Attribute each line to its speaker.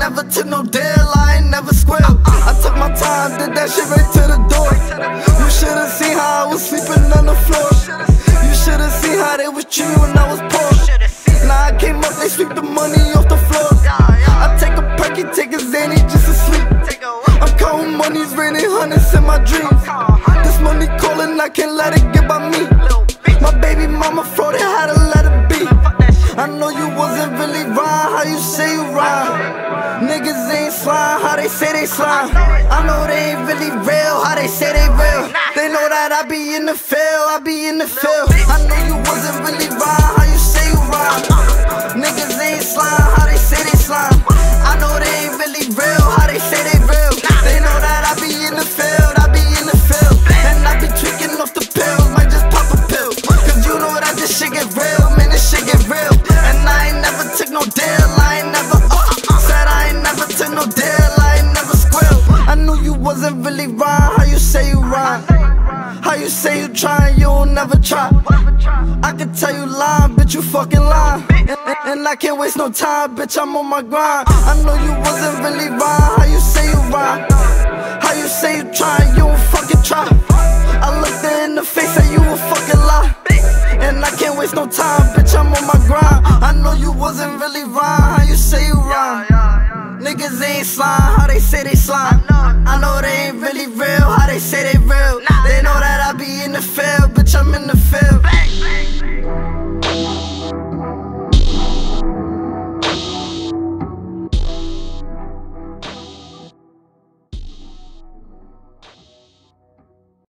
Speaker 1: never took no deal, I ain't never squealed. I took my time, did that shit right to the door. You should've seen how I was sleeping on the floor. You should've seen how they was treating when I was poor. Now I came up, they sweep the money off the floor. I take a perky, take a Zanny just to sleep. I'm counting money's raining hundreds in my dreams. This money calling, I can't let it get by me. My baby mama fraud, had to let it be. I know you wasn't really rhyme, how you say you rhyme. Niggas ain't slime, how they say they slime. I know they ain't really real, how they say they real. They know that I be in the field, I be in the field. I know you wasn't really rhyme, how you say you rhyme. Niggas ain't slime, how they say they slime. I know they ain't really real, how they say they real. They know that I be in the field, I be in the field. And I be tweaking off the pills, might just pop a pill. Cause you know that this shit get real, man, this shit get real. And I ain't never took no deal, I ain't never said I ain't never took no deal, I ain't never squealed. I knew you wasn't really rhyme, how you say you rhyme. How you say you trying, you don't never try. I can tell you lying, bitch, you fucking lying. And I can't waste no time, bitch, I'm on my grind. I know you wasn't really rhyme, how you say you rhyme. How you say you trying, you don't fucking try. I looked her in the face, say you a fucking lie. And I can't waste no time.